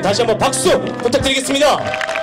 다시 한번 박수 부탁드리겠습니다.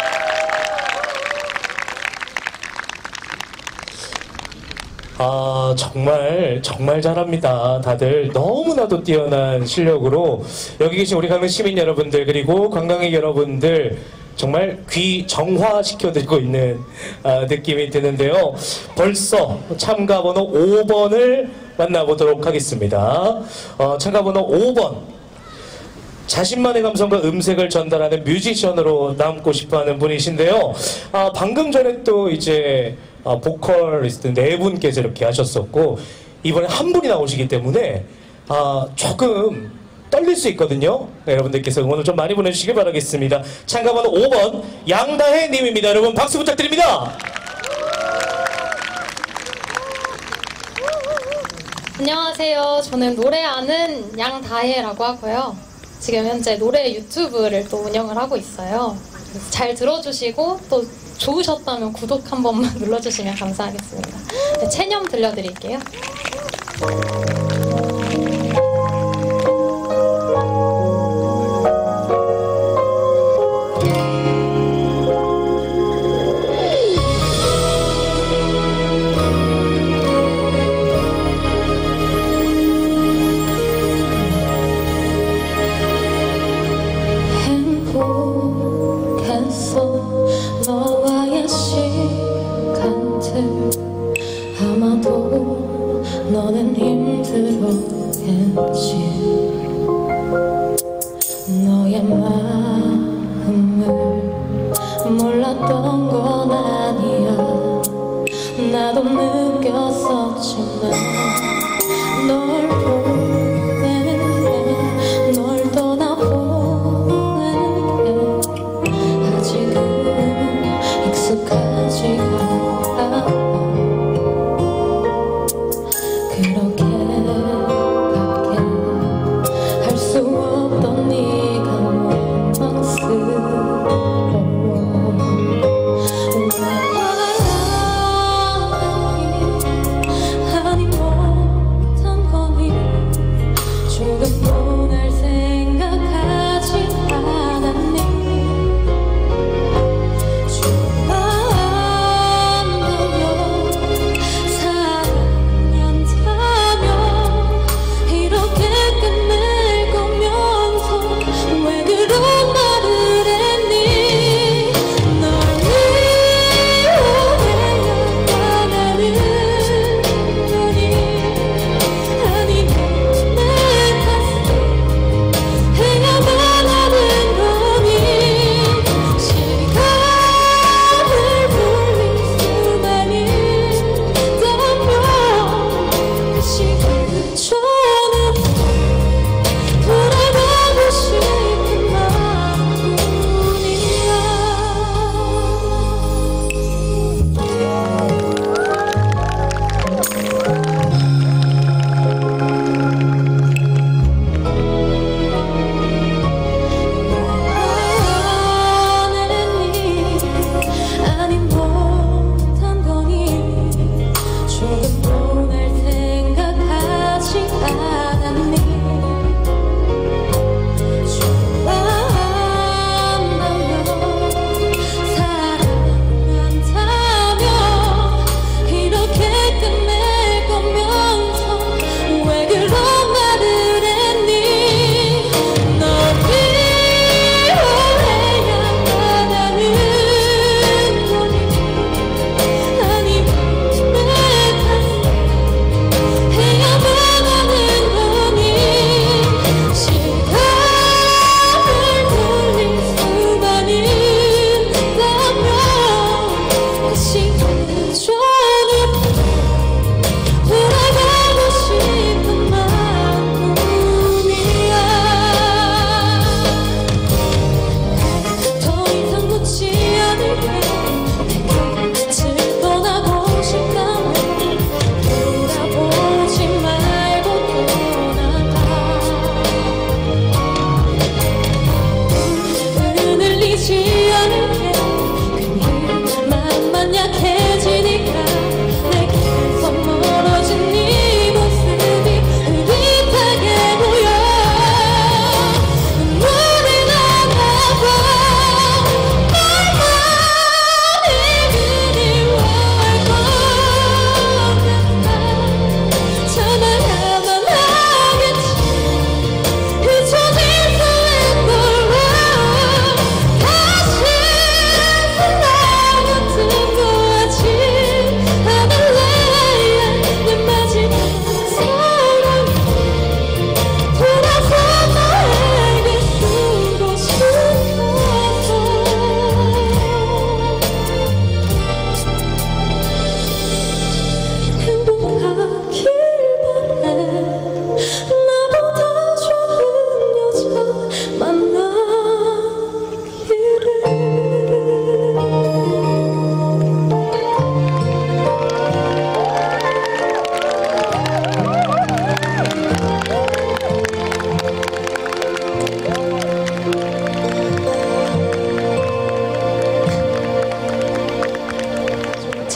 정말 잘합니다. 다들 너무나도 뛰어난 실력으로 여기 계신 우리 강릉 시민 여러분들 그리고 관광객 여러분들 정말 귀 정화시켜드리고 있는 느낌이 드는데요. 벌써 참가번호 5번을 만나보도록 하겠습니다. 참가번호 5번, 자신만의 감성과 음색을 전달하는 뮤지션으로 남고 싶어하는 분이신데요. 방금 전에 또 이제 보컬리스트 네 분께서 이렇게 하셨었고 이번에 한 분이 나오시기 때문에 조금 떨릴 수 있거든요. 네, 여러분들께서 응원을 좀 많이 보내주시길 바라겠습니다. 참가번호 5번 양다혜 님입니다. 여러분 박수 부탁드립니다. 안녕하세요. 저는 노래하는 양다혜라고 하고요. 지금 현재 노래 유튜브를 또 운영을 하고 있어요. 잘 들어주시고 또 좋으셨다면 구독 한 번만 눌러주시면 감사하겠습니다. 네, 체념 들려드릴게요. 너와의 시간들 아마도 너는 힘들었겠지. 너의 마음을 몰랐던 건 아니야. 나도 느꼈었지만 널 보내는 게, 널 떠나보내는 게 아직은 익숙하지가 않아. 그렇게밖에 할 수 없던 네가 원망스러워. 아니 못한 거니. 조금도 날 생각하지 않았니.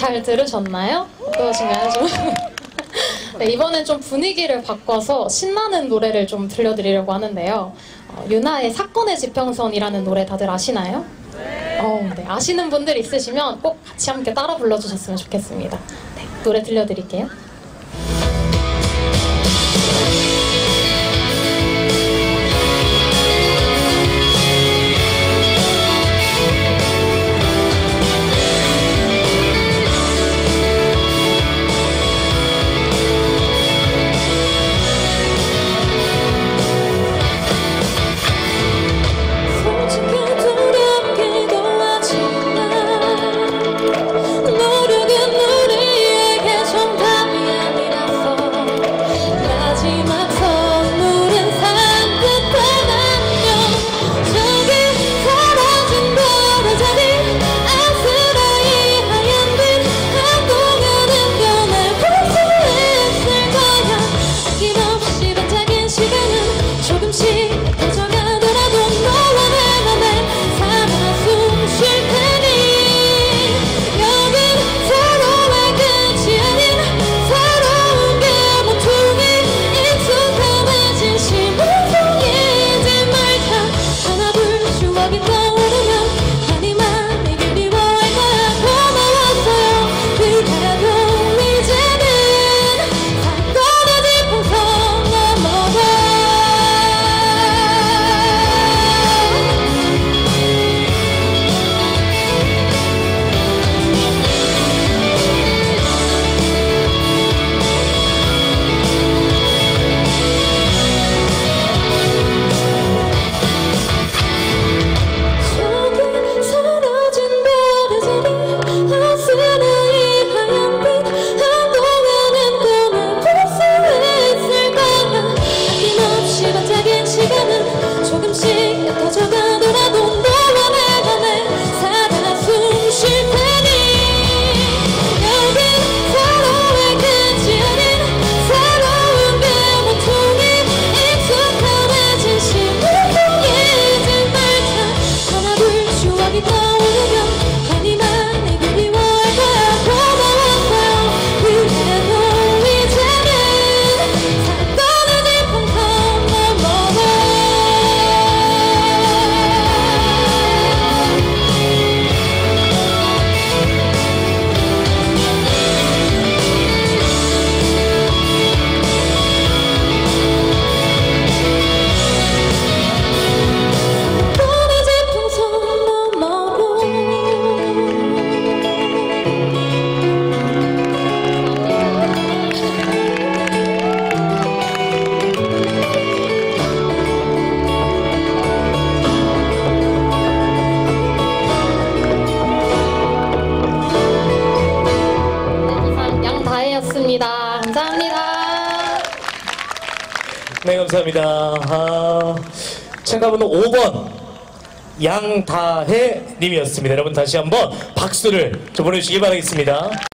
잘 들으셨나요? 어떠신가요? 좀? 네, 이번엔 좀 분위기를 바꿔서 신나는 노래를 좀 들려드리려고 하는데요. 유나의 사건의 지평선이라는 노래 다들 아시나요? 네. 아시는 분들 있으시면 꼭 같이 함께 따라 불러주셨으면 좋겠습니다. 네, 노래 들려드릴게요. 솔직히 두렵기도 하지만 노력은 우리에게 정답이 아니라서 마지막 선물은 산뜻한 안녕 저기 사라진 별의 자리 아스라이 하얀 빛 한동안은 변해볼 수 있을 거야 아낌없이 반짝인 시간은 조금씩 퍼져가더라도 너와 내 맘에 살아 숨쉴 테니 여긴 서로의 끝이 아닌 새로운 게 모퉁이 익숙함에 진심을 속이지 말자 하나 둘 추억이 떠오르면 많이 그리워할 거야 고마웠어요 그대라도 이제는 사건의 지평선 넘어가 저기 사라진 별의 자리 아스라이 하얀 빛 한동안은 떠나볼 수 있을 거야 아낌없이 반짝인 시간은 조금씩 옅어져가더라도 너와 내 맘에 살아 숨쉴 테니 여긴 서로의 끝이 아닌 새로운 게 모퉁이 익숙함에 진심을 속이지 말자 하나 둘 추억이 떠오르면 많이 그리워할 거야 고마웠어요 그대라도 이제는 사건의 지평선 넘어가 사건의 지평선 넘어로 이상 양다혜였습니다. 감사합니다. 네, 감사합니다. 참가번호 5번 양다혜 님이었습니다. 여러분 다시 한번 박수를 좀 보내주시기 바라겠습니다.